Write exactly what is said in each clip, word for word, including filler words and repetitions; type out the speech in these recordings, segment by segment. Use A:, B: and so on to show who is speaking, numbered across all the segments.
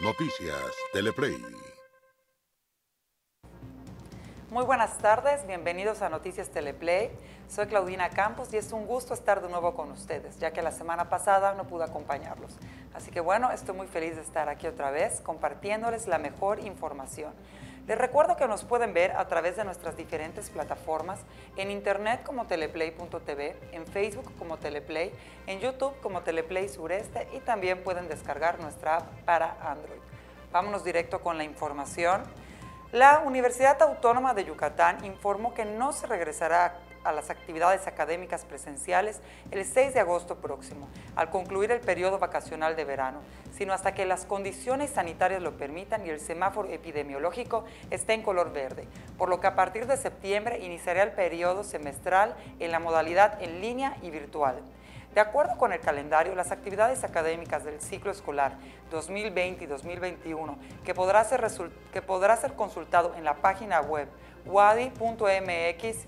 A: Noticias Teleplay.
B: Muy buenas tardes, bienvenidos a Noticias Teleplay. Soy Claudina Campos y es un gusto estar de nuevo con ustedes, ya que la semana pasada no pude acompañarlos. Así que bueno, estoy muy feliz de estar aquí otra vez compartiéndoles la mejor información. Les recuerdo que nos pueden ver a través de nuestras diferentes plataformas, en internet como teleplay punto t v, en Facebook como Teleplay, en YouTube como Teleplay Sureste y también pueden descargar nuestra app para Android. Vámonos directo con la información. La Universidad Autónoma de Yucatán informó que no se regresará a las actividades académicas presenciales el seis de agosto próximo, al concluir el periodo vacacional de verano, sino hasta que las condiciones sanitarias lo permitan y el semáforo epidemiológico esté en color verde, por lo que a partir de septiembre iniciará el periodo semestral en la modalidad en línea y virtual. De acuerdo con el calendario, las actividades académicas del ciclo escolar dos mil veinte y dos mil veintiuno, que podrá ser, que podrá ser consultado en la página web wadi punto m x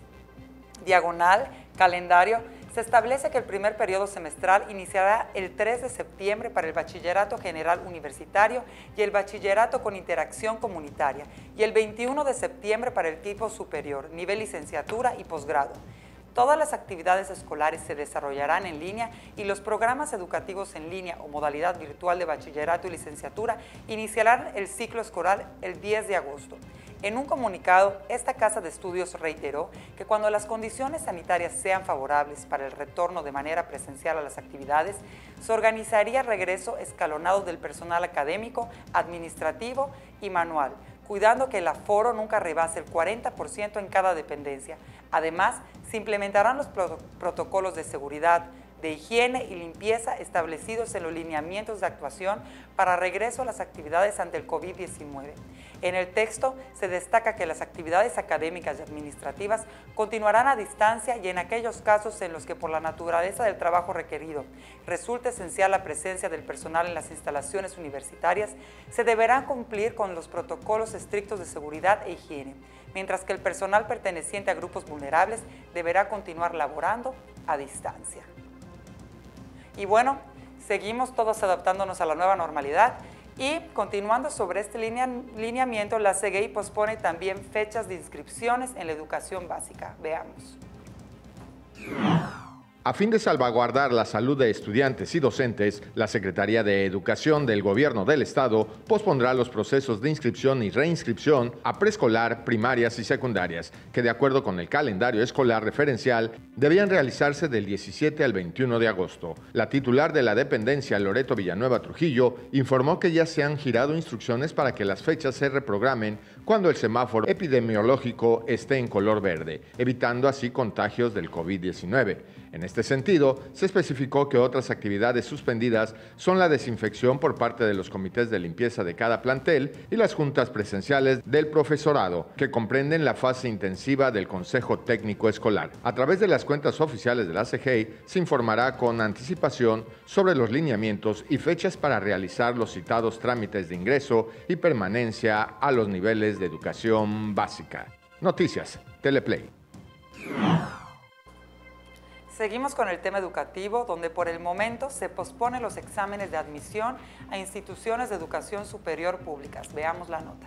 B: diagonal calendario, se establece que el primer periodo semestral iniciará el tres de septiembre para el Bachillerato General Universitario y el Bachillerato con Interacción Comunitaria, y el veintiuno de septiembre para el tipo superior, nivel licenciatura y posgrado. Todas las actividades escolares se desarrollarán en línea y los programas educativos en línea o modalidad virtual de bachillerato y licenciatura iniciarán el ciclo escolar el diez de agosto. En un comunicado, esta casa de estudios reiteró que cuando las condiciones sanitarias sean favorables para el retorno de manera presencial a las actividades, se organizaría regreso escalonado del personal académico, administrativo y manual, cuidando que el aforo nunca rebase el cuarenta por ciento en cada dependencia. Además, se implementarán los pro- protocolos de seguridad, de higiene y limpieza establecidos en los lineamientos de actuación para regreso a las actividades ante el COVID diecinueve. En el texto se destaca que las actividades académicas y administrativas continuarán a distancia y en aquellos casos en los que por la naturaleza del trabajo requerido resulta esencial la presencia del personal en las instalaciones universitarias, se deberán cumplir con los protocolos estrictos de seguridad e higiene, mientras que el personal perteneciente a grupos vulnerables deberá continuar laborando a distancia. Y bueno, seguimos todos adaptándonos a la nueva normalidad y continuando sobre este lineamiento, la C G I pospone también fechas de inscripciones en la educación básica. Veamos.
C: A fin de salvaguardar la salud de estudiantes y docentes, la Secretaría de Educación del Gobierno del Estado pospondrá los procesos de inscripción y reinscripción a preescolar, primarias y secundarias, que de acuerdo con el calendario escolar referencial, debían realizarse del diecisiete al veintiuno de agosto. La titular de la dependencia, Loreto Villanueva Trujillo, informó que ya se han girado instrucciones para que las fechas se reprogramen cuando el semáforo epidemiológico esté en color verde, evitando así contagios del COVID diecinueve. En este sentido, se especificó que otras actividades suspendidas son la desinfección por parte de los comités de limpieza de cada plantel y las juntas presenciales del profesorado, que comprenden la fase intensiva del Consejo Técnico Escolar. A través de las cuentas oficiales de la C G I se informará con anticipación sobre los lineamientos y fechas para realizar los citados trámites de ingreso y permanencia a los niveles de educación básica. Noticias Teleplay.
B: Seguimos con el tema educativo, donde por el momento se posponen los exámenes de admisión a instituciones de educación superior públicas. Veamos la nota.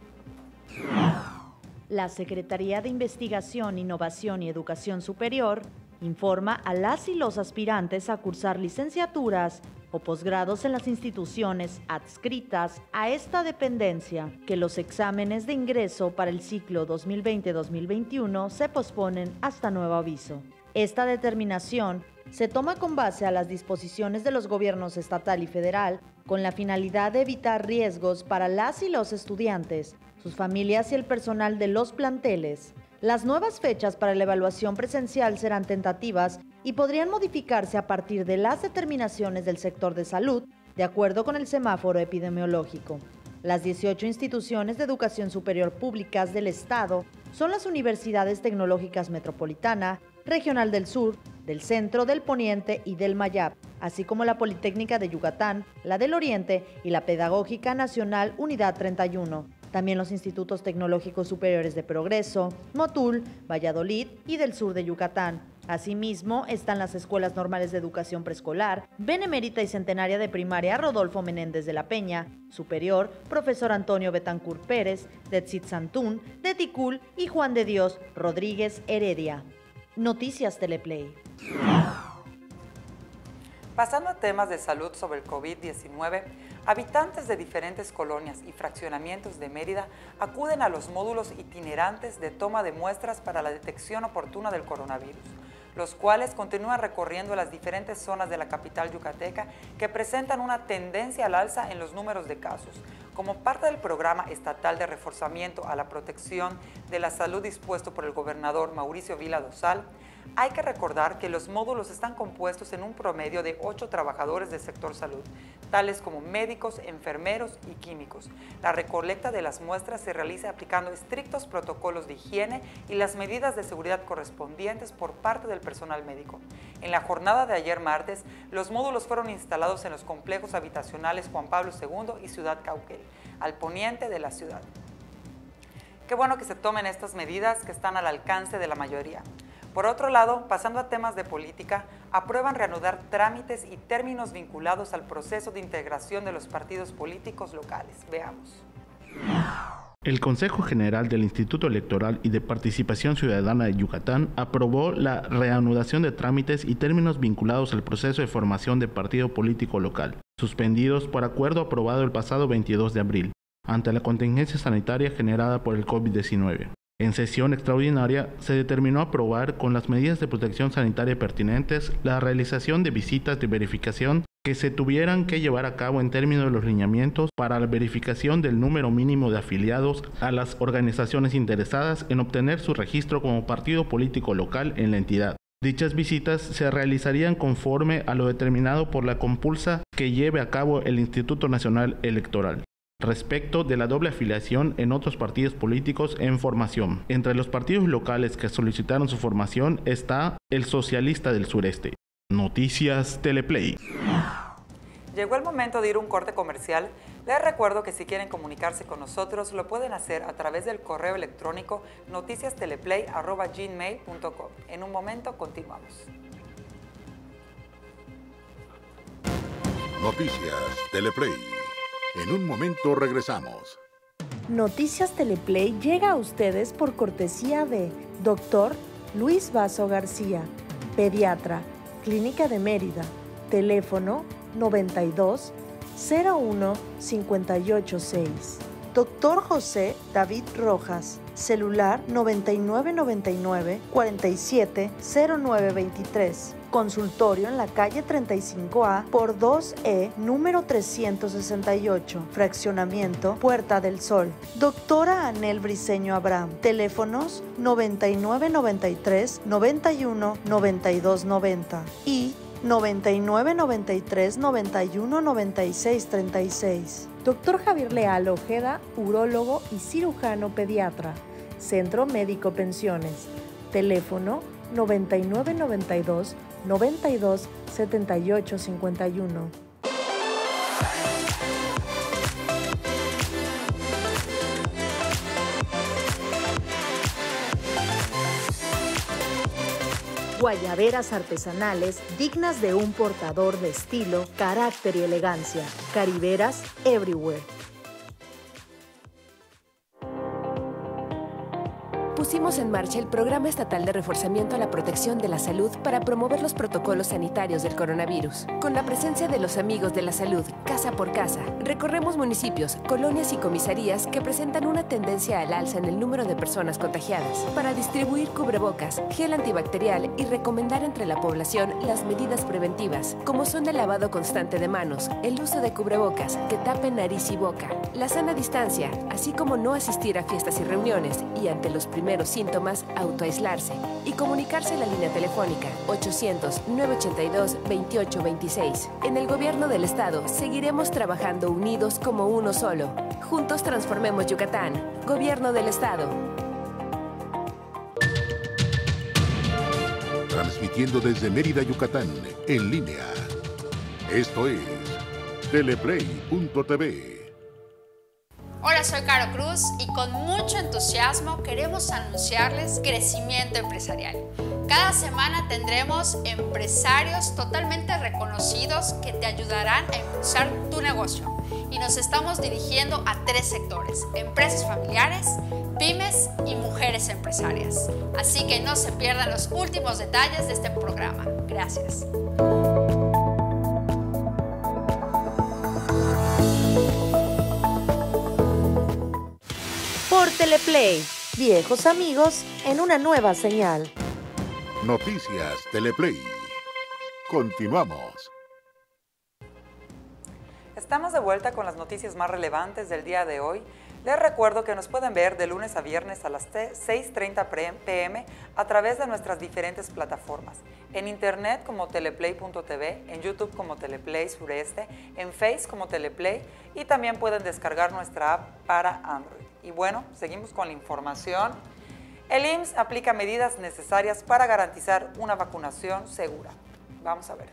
D: La Secretaría de Investigación, Innovación y Educación Superior informa a las y los aspirantes a cursar licenciaturas o posgrados en las instituciones adscritas a esta dependencia que los exámenes de ingreso para el ciclo dos mil veinte dos mil veintiuno se posponen hasta nuevo aviso. Esta determinación se toma con base a las disposiciones de los gobiernos estatal y federal con la finalidad de evitar riesgos para las y los estudiantes, sus familias y el personal de los planteles. Las nuevas fechas para la evaluación presencial serán tentativas y podrían modificarse a partir de las determinaciones del sector de salud, de acuerdo con el semáforo epidemiológico. Las dieciocho instituciones de educación superior públicas del Estado son las Universidades Tecnológicas Metropolitana, Regional del Sur, del Centro, del Poniente y del Mayab, así como la Politécnica de Yucatán, la del Oriente y la Pedagógica Nacional Unidad treinta y uno. También los Institutos Tecnológicos Superiores de Progreso, Motul, Valladolid y del Sur de Yucatán. Asimismo, están las escuelas normales de educación preescolar, Benemérita y Centenaria de Primaria Rodolfo Menéndez de la Peña, Superior, Profesor Antonio Betancourt Pérez, de Tzitzantún, de Ticul y Juan de Dios Rodríguez Heredia. Noticias Teleplay.
B: Pasando a temas de salud sobre el COVID diecinueve, habitantes de diferentes colonias y fraccionamientos de Mérida acuden a los módulos itinerantes de toma de muestras para la detección oportuna del coronavirus, los cuales continúan recorriendo las diferentes zonas de la capital yucateca que presentan una tendencia al alza en los números de casos. Como parte del programa estatal de reforzamiento a la protección de la salud dispuesto por el gobernador Mauricio Vila Dosal, hay que recordar que los módulos están compuestos en un promedio de ocho trabajadores del sector salud, tales como médicos, enfermeros y químicos. La recolecta de las muestras se realiza aplicando estrictos protocolos de higiene y las medidas de seguridad correspondientes por parte del personal médico. En la jornada de ayer martes, los módulos fueron instalados en los complejos habitacionales Juan Pablo segundo y Ciudad Cauquel, al poniente de la ciudad. Qué bueno que se tomen estas medidas que están al alcance de la mayoría. Por otro lado, pasando a temas de política, aprueban reanudar trámites y términos vinculados al proceso de integración de los partidos políticos locales. Veamos.
A: El Consejo General del Instituto Electoral y de Participación Ciudadana de Yucatán aprobó la reanudación de trámites y términos vinculados al proceso de formación de partido político local, suspendidos por acuerdo aprobado el pasado veintidós de abril, ante la contingencia sanitaria generada por el COVID diecinueve. En sesión extraordinaria, se determinó aprobar con las medidas de protección sanitaria pertinentes la realización de visitas de verificación que se tuvieran que llevar a cabo en términos de los lineamientos para la verificación del número mínimo de afiliados a las organizaciones interesadas en obtener su registro como partido político local en la entidad. Dichas visitas se realizarían conforme a lo determinado por la compulsa que lleve a cabo el Instituto Nacional Electoral. Respecto de la doble afiliación en otros partidos políticos en formación. Entre los partidos locales que solicitaron su formación está el Socialista del Sureste. Noticias Teleplay.
B: Llegó el momento de ir a un corte comercial. Les recuerdo que si quieren comunicarse con nosotros lo pueden hacer a través del correo electrónico noticias teleplay arroba gmail punto com. En un momento continuamos.
E: Noticias Teleplay. En un momento regresamos.
F: Noticias Teleplay llega a ustedes por cortesía de doctor Luis Vaso García, pediatra, Clínica de Mérida, teléfono noventa y dos, cero uno, cincuenta y ocho seis. doctor José David Rojas, celular noventa y nueve noventa y nueve, cuarenta y siete, cero nueve veintitrés. Consultorio en la calle treinta y cinco A por dos E, número trescientos sesenta y ocho, fraccionamiento Puerta del Sol. Doctora Anel Briceño Abraham, teléfonos noventa y nueve noventa y tres, noventa y uno, noventa y dos noventa y noventa y nueve noventa y tres, noventa y uno, noventa y seis treinta y seis. doctor Javier Leal Ojeda, urólogo y cirujano pediatra, Centro Médico Pensiones, teléfono noventa y nueve noventa y dos, noventa y dos, setenta y ocho cincuenta y uno.
D: Guayaberas artesanales dignas de un portador de estilo, carácter y elegancia. Cariberas Everywhere.
G: Pusimos en marcha el Programa Estatal de Reforzamiento a la Protección de la Salud para promover los protocolos sanitarios del coronavirus. Con la presencia de los amigos de la salud, casa por casa, recorremos municipios, colonias y comisarías que presentan una tendencia al alza en el número de personas contagiadas, para distribuir cubrebocas, gel antibacterial y recomendar entre la población las medidas preventivas, como son el lavado constante de manos, el uso de cubrebocas que tapen nariz y boca, la sana distancia, así como no asistir a fiestas y reuniones y ante los primeros síntomas, autoaislarse y comunicarse en la línea telefónica ochocientos, nueve ochenta y dos, veintiocho veintiséis. En el Gobierno del Estado seguiremos trabajando unidos como uno solo. Juntos transformemos Yucatán. Gobierno del Estado.
E: Transmitiendo desde Mérida, Yucatán, en línea. Esto es teleplay punto t v.
H: Hola, soy Caro Cruz y con mucho entusiasmo queremos anunciarles crecimiento empresarial. Cada semana tendremos empresarios totalmente reconocidos que te ayudarán a impulsar tu negocio. Y nos estamos dirigiendo a tres sectores: empresas familiares, pymes y mujeres empresarias. Así que no se pierdan los últimos detalles de este programa. Gracias.
F: Por Teleplay, viejos amigos en una nueva señal.
E: Noticias Teleplay. Continuamos.
B: Estamos de vuelta con las noticias más relevantes del día de hoy. Les recuerdo que nos pueden ver de lunes a viernes a las seis treinta p m a través de nuestras diferentes plataformas. En internet como teleplay punto t v, en YouTube como Teleplay Sureste, en Face como Teleplay y también pueden descargar nuestra app para Android. Y bueno, seguimos con la información. El I M S S aplica medidas necesarias para garantizar una vacunación segura. Vamos a ver.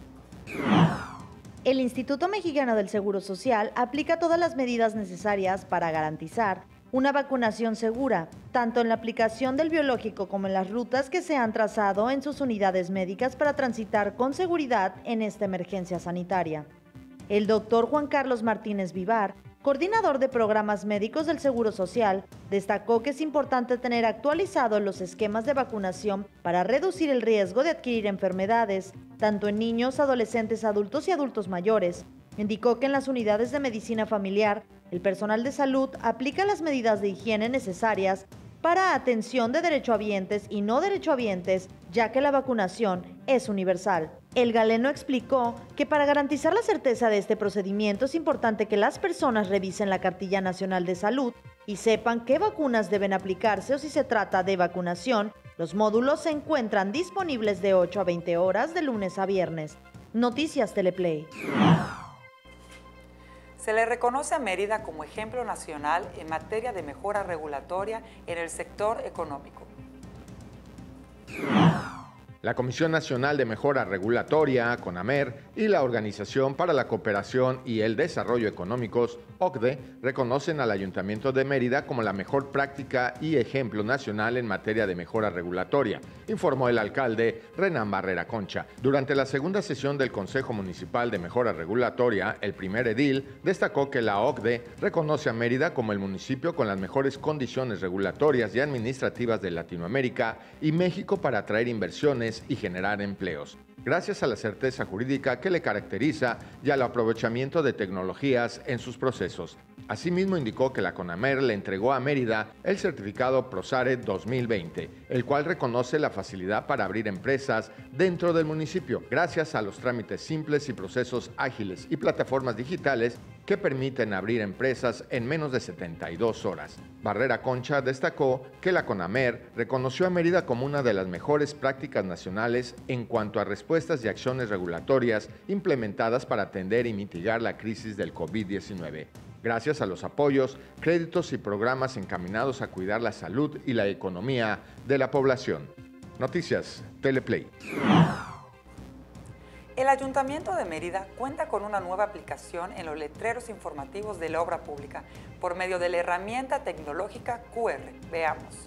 D: El Instituto Mexicano del Seguro Social aplica todas las medidas necesarias para garantizar una vacunación segura, tanto en la aplicación del biológico como en las rutas que se han trazado en sus unidades médicas para transitar con seguridad en esta emergencia sanitaria. El doctor Juan Carlos Martínez Vivar, coordinador de programas médicos del Seguro Social, destacó que es importante tener actualizados los esquemas de vacunación para reducir el riesgo de adquirir enfermedades, tanto en niños, adolescentes, adultos y adultos mayores. Indicó que en las unidades de medicina familiar, el personal de salud aplica las medidas de higiene necesarias para atención de derechohabientes y no derechohabientes, ya que la vacunación es universal. El galeno explicó que para garantizar la certeza de este procedimiento es importante que las personas revisen la Cartilla Nacional de Salud y sepan qué vacunas deben aplicarse o si se trata de vacunación. Los módulos se encuentran disponibles de ocho a veinte horas de lunes a viernes. Noticias Teleplay.
B: Se le reconoce a Mérida como ejemplo nacional en materia de mejora regulatoria en el sector económico.
C: La Comisión Nacional de Mejora Regulatoria, CONAMER, y la Organización para la Cooperación y el Desarrollo Económicos, O C D E, reconocen al Ayuntamiento de Mérida como la mejor práctica y ejemplo nacional en materia de mejora regulatoria, informó el alcalde Renán Barrera Concha. Durante la segunda sesión del Consejo Municipal de Mejora Regulatoria, el primer edil destacó que la O C D E reconoce a Mérida como el municipio con las mejores condiciones regulatorias y administrativas de Latinoamérica y México para atraer inversiones y generar empleos, gracias a la certeza jurídica que le caracteriza y al aprovechamiento de tecnologías en sus procesos. Asimismo, indicó que la CONAMER le entregó a Mérida el certificado PROSARE dos mil veinte, el cual reconoce la facilidad para abrir empresas dentro del municipio, gracias a los trámites simples y procesos ágiles y plataformas digitales que permiten abrir empresas en menos de setenta y dos horas. Barrera Concha destacó que la CONAMER reconoció a Mérida como una de las mejores prácticas nacionales en cuanto a respuestas y acciones regulatorias implementadas para atender y mitigar la crisis del COVID diecinueve. Gracias a los apoyos, créditos y programas encaminados a cuidar la salud y la economía de la población. Noticias Teleplay.
B: El Ayuntamiento de Mérida cuenta con una nueva aplicación en los letreros informativos de la obra pública por medio de la herramienta tecnológica Q R. Veamos.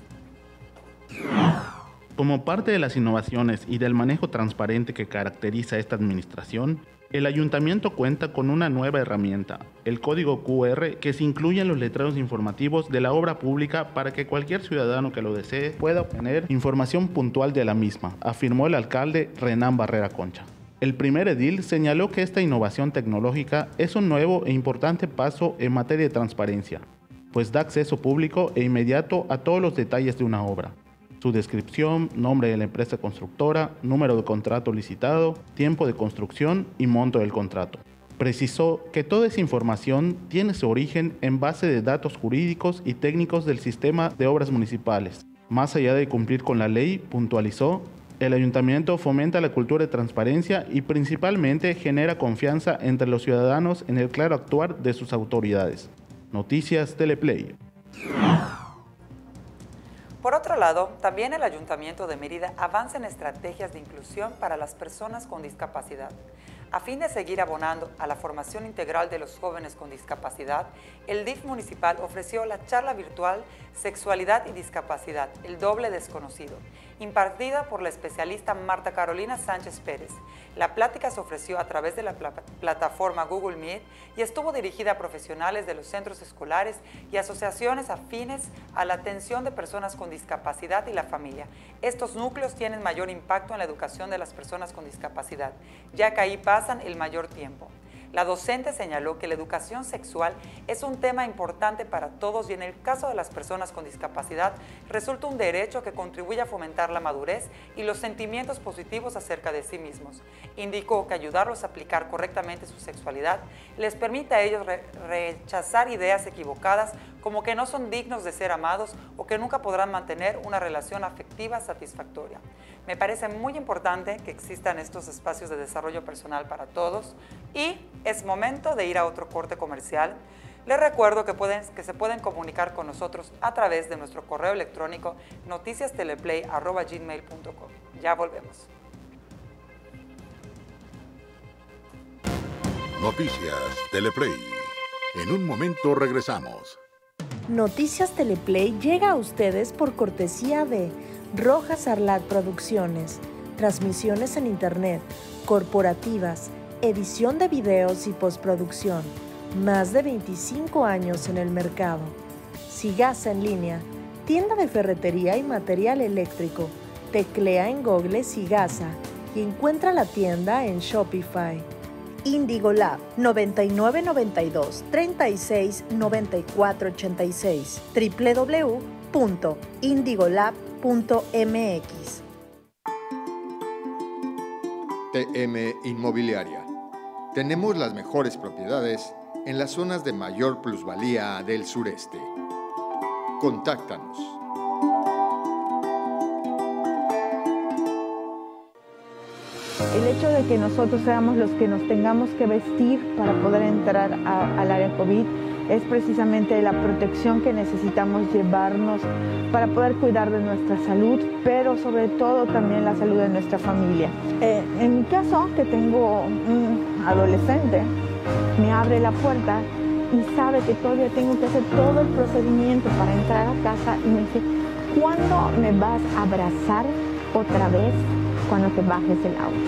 A: Como parte de las innovaciones y del manejo transparente que caracteriza esta administración, el Ayuntamiento cuenta con una nueva herramienta, el código Q R, que se incluye en los letreros informativos de la obra pública para que cualquier ciudadano que lo desee pueda obtener información puntual de la misma, afirmó el alcalde Renán Barrera Concha. El primer edil señaló que esta innovación tecnológica es un nuevo e importante paso en materia de transparencia, pues da acceso público e inmediato a todos los detalles de una obra. Su descripción, nombre de la empresa constructora, número de contrato licitado, tiempo de construcción y monto del contrato. Precisó que toda esa información tiene su origen en base de datos jurídicos y técnicos del sistema de obras municipales. Más allá de cumplir con la ley, puntualizó, el ayuntamiento fomenta la cultura de transparencia y principalmente genera confianza entre los ciudadanos en el claro actuar de sus autoridades. Noticias Teleplay.
B: Por otro lado, también el Ayuntamiento de Mérida avanza en estrategias de inclusión para las personas con discapacidad. A fin de seguir abonando a la formación integral de los jóvenes con discapacidad, el D I F municipal ofreció la charla virtual Sexualidad y Discapacidad, el doble desconocido, impartida por la especialista Marta Carolina Sánchez Pérez. La plática se ofreció a través de la pl- plataforma Google Meet y estuvo dirigida a profesionales de los centros escolares y asociaciones afines a la atención de personas con discapacidad y la familia. Estos núcleos tienen mayor impacto en la educación de las personas con discapacidad, ya que ahí pasan el mayor tiempo. La docente señaló que la educación sexual es un tema importante para todos y en el caso de las personas con discapacidad resulta un derecho que contribuye a fomentar la madurez y los sentimientos positivos acerca de sí mismos. Indicó que ayudarlos a aplicar correctamente su sexualidad les permite a ellos re- rechazar ideas equivocadas como que no son dignos de ser amados o que nunca podrán mantener una relación afectiva satisfactoria. Me parece muy importante que existan estos espacios de desarrollo personal para todos y es momento de ir a otro corte comercial. Les recuerdo que, pueden, que se pueden comunicar con nosotros a través de nuestro correo electrónico noticias teleplay arroba gmail punto com. Ya volvemos.
E: Noticias Teleplay. En un momento regresamos.
F: Noticias Teleplay llega a ustedes por cortesía de Rojas Arlat Producciones, transmisiones en internet, corporativas, edición de videos y postproducción. Más de veinticinco años en el mercado. Sigasa en línea, tienda de ferretería y material eléctrico. Teclea en Google Sigasa y encuentra la tienda en Shopify. Indigo Lab, noventa y nueve noventa y dos, treinta y seis, noventa y cuatro ochenta y seis, doble u doble u doble u punto indigolab punto m x.
C: T M Inmobiliaria. Tenemos las mejores propiedades en las zonas de mayor plusvalía del sureste. Contáctanos.
I: El hecho de que nosotros seamos los que nos tengamos que vestir para poder entrar a, al área COVID es precisamente la protección que necesitamos llevarnos para poder cuidar de nuestra salud, pero sobre todo también la salud de nuestra familia. Eh, en mi caso, que tengo un adolescente, me abre la puerta y sabe que todavía tengo que hacer todo el procedimiento para entrar a casa y me dice, ¿cuándo me vas a abrazar otra vez cuando te bajes el auto?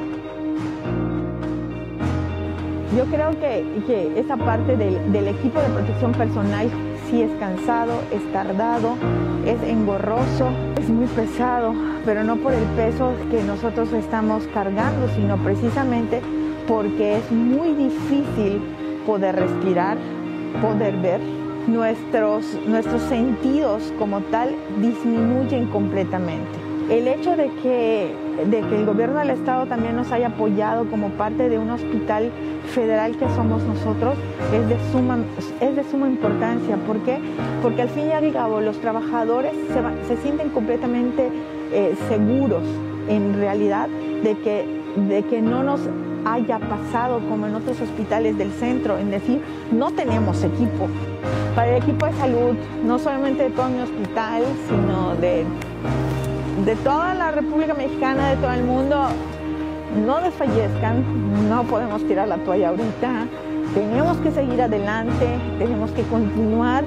I: Yo creo que, que esa parte del, del equipo de protección personal sí es cansado, es tardado, es engorroso, es muy pesado, pero no por el peso que nosotros estamos cargando, sino precisamente porque es muy difícil poder respirar, poder ver. Nuestros, nuestros sentidos como tal disminuyen completamente. El hecho de que, de que el gobierno del estado también nos haya apoyado como parte de un hospital federal que somos nosotros es de suma, es de suma importancia. ¿Por qué? Porque al fin y al cabo los trabajadores se, va, se sienten completamente eh, seguros en realidad de que, de que no nos haya pasado como en otros hospitales del centro, en decir, no tenemos equipo. Para el equipo de salud, no solamente de todo mi hospital, sino de... de toda la República Mexicana, de todo el mundo, no desfallezcan, no podemos tirar la toalla ahorita, tenemos que seguir adelante, tenemos que continuar.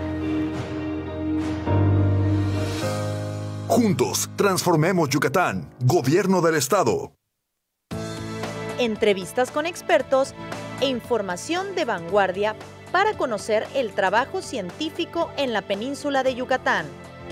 J: Juntos, transformemos Yucatán, Gobierno del Estado.
D: Entrevistas con expertos e información de vanguardia para conocer el trabajo científico en la península de Yucatán.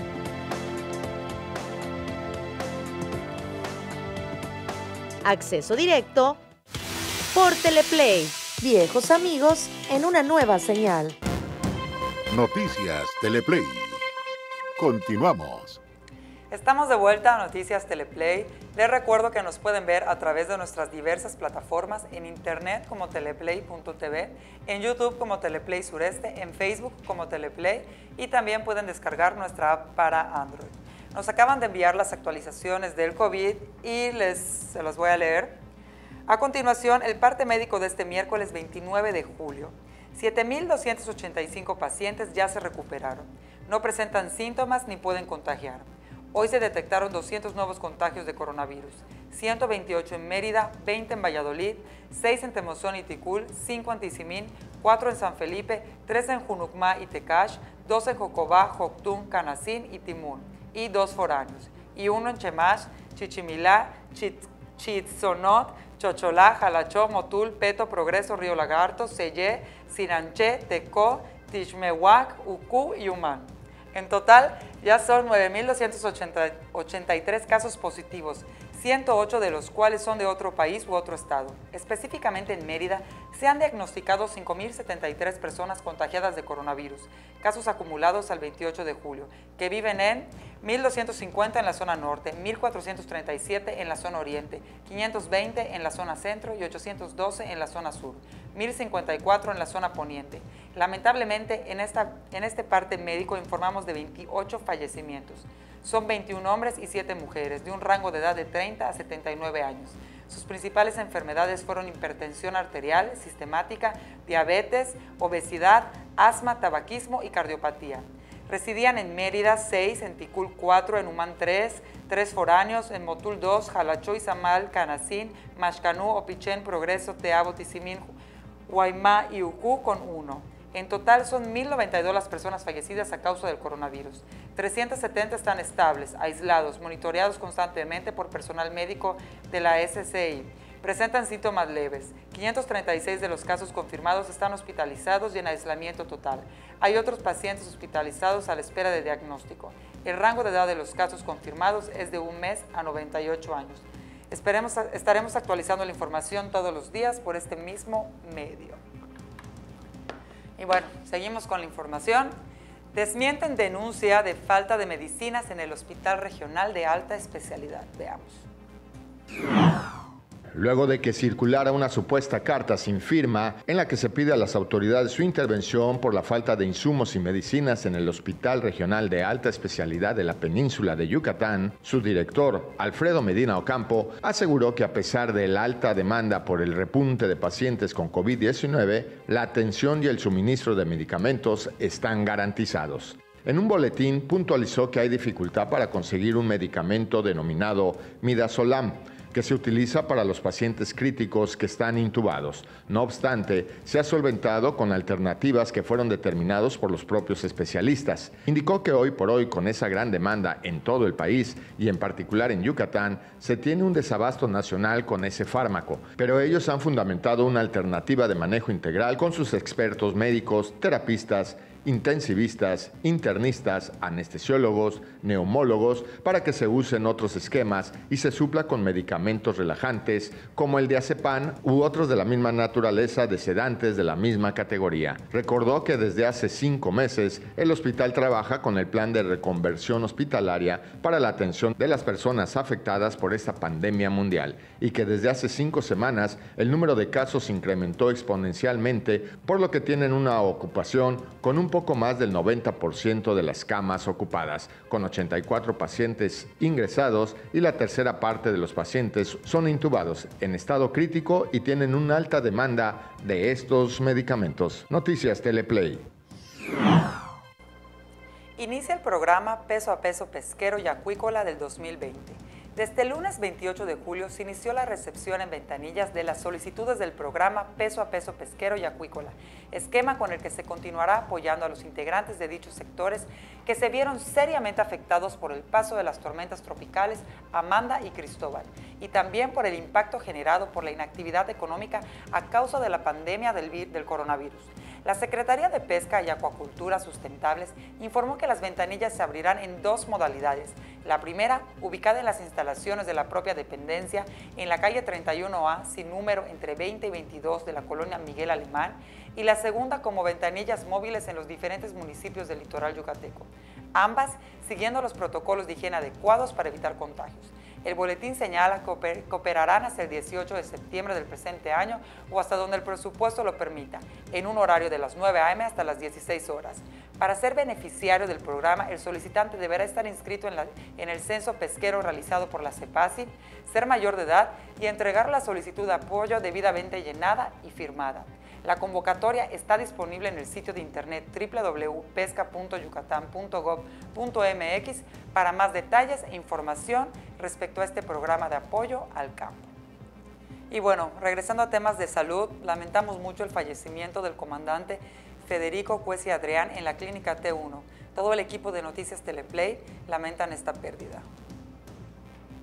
D: Acceso directo por Teleplay.
F: Viejos amigos en una nueva señal.
E: Noticias Teleplay. Continuamos.
B: Estamos de vuelta a Noticias Teleplay. Les recuerdo que nos pueden ver a través de nuestras diversas plataformas en internet como teleplay punto t v, en YouTube como Teleplay Sureste, en Facebook como Teleplay y también pueden descargar nuestra app para Android. Nos acaban de enviar las actualizaciones del COVID y les, se los voy a leer. A continuación, el parte médico de este miércoles veintinueve de julio. siete mil doscientos ochenta y cinco pacientes ya se recuperaron. No presentan síntomas ni pueden contagiar. Hoy se detectaron doscientos nuevos contagios de coronavirus. ciento veintiocho en Mérida, veinte en Valladolid, seis en Temozón y Ticul, cinco en Tizimín, cuatro en San Felipe, tres en Junucmá y Tecash, dos en Jocobá, Joctún, Canacín y Timún, y dos foráneos. y uno en Chemash, Chichimilá, Chit, Chitzonot, Chocholá, Jalachó, Motul, Peto, Progreso, Río Lagarto, Sellé, Sinanché, Tecó, Tixmehuac, Ucú y Humán. En total, ya son nueve mil doscientos ochenta y tres casos positivos, ciento ocho de los cuales son de otro país u otro estado. Específicamente en Mérida, se han diagnosticado cinco mil setenta y tres personas contagiadas de coronavirus, casos acumulados al veintiocho de julio, que viven en mil doscientos cincuenta en la zona norte, mil cuatrocientos treinta y siete en la zona oriente, quinientos veinte en la zona centro y ochocientos doce en la zona sur, mil cincuenta y cuatro en la zona poniente. Lamentablemente, en, esta, en este parte médico informamos de veintiocho fallecimientos. Son veintiún hombres y siete mujeres, de un rango de edad de treinta a setenta y nueve años. Sus principales enfermedades fueron hipertensión arterial, sistemática, diabetes, obesidad, asma, tabaquismo y cardiopatía. Residían en Mérida seis, en Ticul cuatro, en Humán tres, tres foráneos, en Motul dos, Jalachó, Izamal, Canacín, Maxcanú, Opichén, Progreso, Teabo, Tizimín, Guaymá y Ucú con uno. En total son mil noventa y dos las personas fallecidas a causa del coronavirus. trescientos setenta están estables, aislados, monitoreados constantemente por personal médico de la S C I. Presentan síntomas leves. quinientos treinta y seis de los casos confirmados están hospitalizados y en aislamiento total. Hay otros pacientes hospitalizados a la espera de diagnóstico. El rango de edad de los casos confirmados es de un mes a noventa y ocho años. Esperemos, estaremos actualizando la información todos los días por este mismo medio. Y bueno, seguimos con la información. Desmienten denuncia de falta de medicinas en el Hospital Regional de Alta Especialidad. Veamos.
C: Luego de que circulara una supuesta carta sin firma en la que se pide a las autoridades su intervención por la falta de insumos y medicinas en el Hospital Regional de Alta Especialidad de la Península de Yucatán, su director, Alfredo Medina Ocampo, aseguró que a pesar de la alta demanda por el repunte de pacientes con COVID diecinueve, la atención y el suministro de medicamentos están garantizados. En un boletín puntualizó que hay dificultad para conseguir un medicamento denominado Midazolam, que se utiliza para los pacientes críticos que están intubados. No obstante, se ha solventado con alternativas que fueron determinados por los propios especialistas. Indicó que hoy por hoy, con esa gran demanda en todo el país y en particular en Yucatán, se tiene un desabasto nacional con ese fármaco, pero ellos han fundamentado una alternativa de manejo integral con sus expertos médicos, terapistas, intensivistas, internistas, anestesiólogos, neumólogos, para que se usen otros esquemas y se supla con medicamentos relajantes como el diazepam u otros de la misma naturaleza de sedantes de la misma categoría. Recordó que desde hace cinco meses el hospital trabaja con el plan de reconversión hospitalaria para la atención de las personas afectadas por esta pandemia mundial y que desde hace cinco semanas el número de casos incrementó exponencialmente, por lo que tienen una ocupación con un poco más del noventa por ciento de las camas ocupadas, con ochenta y cuatro pacientes ingresados y la tercera parte de los pacientes son intubados en estado crítico y tienen una alta demanda de estos medicamentos. Noticias Teleplay.
B: Inicia el programa Peso a Peso Pesquero y Acuícola del dos mil veinte. Desde el lunes veintiocho de julio se inició la recepción en ventanillas de las solicitudes del programa Peso a Peso Pesquero y Acuícola, esquema con el que se continuará apoyando a los integrantes de dichos sectores que se vieron seriamente afectados por el paso de las tormentas tropicales Amanda y Cristóbal, y también por el impacto generado por la inactividad económica a causa de la pandemia del, del coronavirus. La Secretaría de Pesca y Acuacultura Sustentables informó que las ventanillas se abrirán en dos modalidades. La primera, ubicada en las instalaciones de la propia dependencia, en la calle treinta y uno A, sin número, entre veinte y veintidós de la colonia Miguel Alemán, y la segunda como ventanillas móviles en los diferentes municipios del litoral yucateco. Ambas siguiendo los protocolos de higiene adecuados para evitar contagios. El boletín señala que operarán hasta el dieciocho de septiembre del presente año o hasta donde el presupuesto lo permita, en un horario de las nueve a m hasta las dieciséis horas. Para ser beneficiario del programa, el solicitante deberá estar inscrito en, la, en el censo pesquero realizado por la CEPASI, ser mayor de edad y entregar la solicitud de apoyo debidamente llenada y firmada. La convocatoria está disponible en el sitio de internet doble u doble u doble u punto pesca punto yucatán punto gob punto m x para más detalles e información respecto a este programa de apoyo al campo. Y bueno, regresando a temas de salud, lamentamos mucho el fallecimiento del comandante Federico Cuesi Adrián en la clínica T uno. Todo el equipo de Noticias Teleplay lamentan esta pérdida.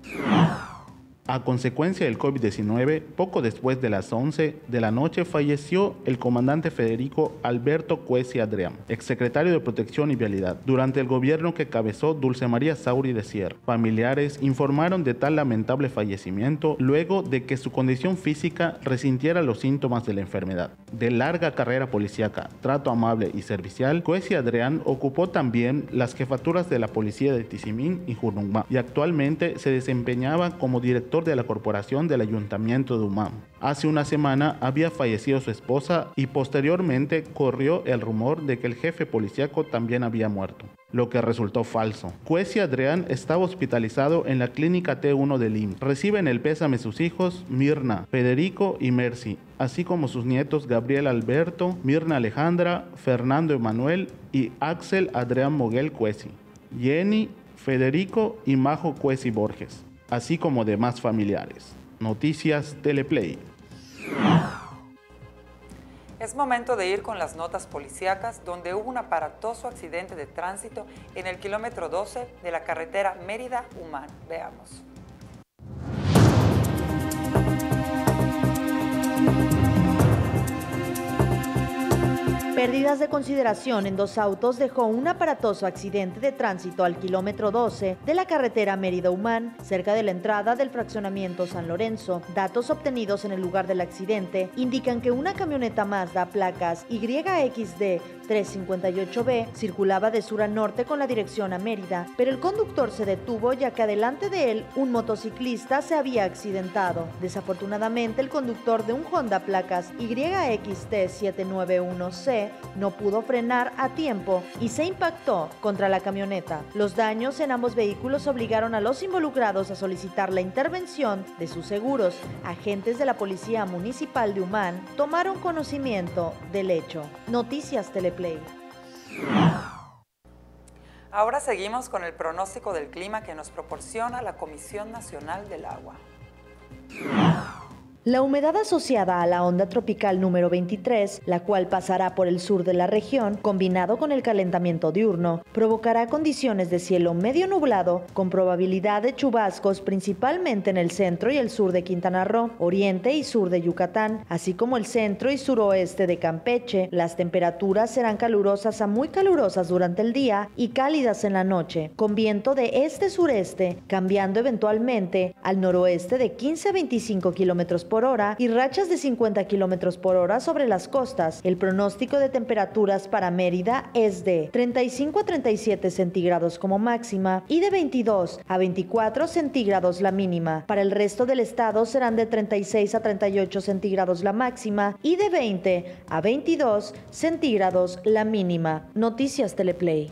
A: A consecuencia del COVID diecinueve, poco después de las once de la noche falleció el comandante Federico Alberto Cuesi Adrián, exsecretario de Protección y Vialidad, durante el gobierno que cabezó Dulce María Sauri de Sierra. Familiares informaron de tal lamentable fallecimiento luego de que su condición física resintiera los síntomas de la enfermedad. De larga carrera policíaca, trato amable y servicial, Cuesi Adrián ocupó también las jefaturas de la policía de Tizimín y Jurumbá y actualmente se desempeñaba como director de la corporación del Ayuntamiento de Umam. Hace una semana había fallecido su esposa y posteriormente corrió el rumor de que el jefe policíaco también había muerto, lo que resultó falso. Cuesi Adrián estaba hospitalizado en la clínica T uno del I M S S. Reciben el pésame sus hijos Mirna, Federico y Mercy, así como sus nietos Gabriel Alberto, Mirna Alejandra, Fernando Emanuel y Axel Adrián Moguel Cuesi, Jenny, Federico y Majo Cuesi Borges, así como demás familiares. Noticias Teleplay.
B: Es momento de ir con las notas policíacas, donde hubo un aparatoso accidente de tránsito en el kilómetro doce de la carretera Mérida-Umán. Veamos.
D: Pérdidas de consideración en dos autos dejó un aparatoso accidente de tránsito al kilómetro doce de la carretera Mérida-Umán, cerca de la entrada del fraccionamiento San Lorenzo. Datos obtenidos en el lugar del accidente indican que una camioneta Mazda placas Y X D trescientos cincuenta y ocho B circulaba de sur a norte con la dirección a Mérida, pero el conductor se detuvo ya que adelante de él un motociclista se había accidentado. Desafortunadamente, el conductor de un Honda placas Y X T setecientos noventa y uno C no pudo frenar a tiempo y se impactó contra la camioneta. Los daños en ambos vehículos obligaron a los involucrados a solicitar la intervención de sus seguros. Agentes de la Policía Municipal de Umán tomaron conocimiento del hecho. Noticias Teleplay.
B: Ahora seguimos con el pronóstico del clima que nos proporciona la Comisión Nacional del Agua.
D: La humedad asociada a la onda tropical número veintitrés, la cual pasará por el sur de la región, combinado con el calentamiento diurno, provocará condiciones de cielo medio nublado, con probabilidad de chubascos principalmente en el centro y el sur de Quintana Roo, oriente y sur de Yucatán, así como el centro y suroeste de Campeche. Las temperaturas serán calurosas a muy calurosas durante el día y cálidas en la noche, con viento de este-sureste, cambiando eventualmente al noroeste de quince a veinticinco kilómetros por hora y rachas de cincuenta kilómetros por hora sobre las costas. El pronóstico de temperaturas para Mérida es de treinta y cinco a treinta y siete centígrados como máxima y de veintidós a veinticuatro centígrados la mínima. Para el resto del estado serán de treinta y seis a treinta y ocho centígrados la máxima y de veinte a veintidós centígrados la mínima. Noticias Teleplay.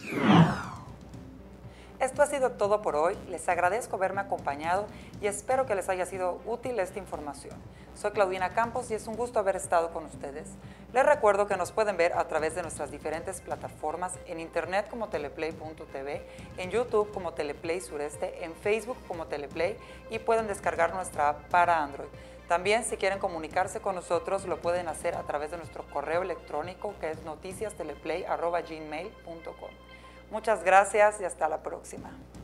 B: Esto ha sido todo por hoy. Les agradezco haberme acompañado y espero que les haya sido útil esta información. Soy Claudina Campos y es un gusto haber estado con ustedes. Les recuerdo que nos pueden ver a través de nuestras diferentes plataformas, en internet como teleplay punto t v, en YouTube como Teleplay Sureste, en Facebook como Teleplay y pueden descargar nuestra app para Android. También, si quieren comunicarse con nosotros, lo pueden hacer a través de nuestro correo electrónico, que es noticias teleplay arroba gmail punto com. Muchas gracias y hasta la próxima.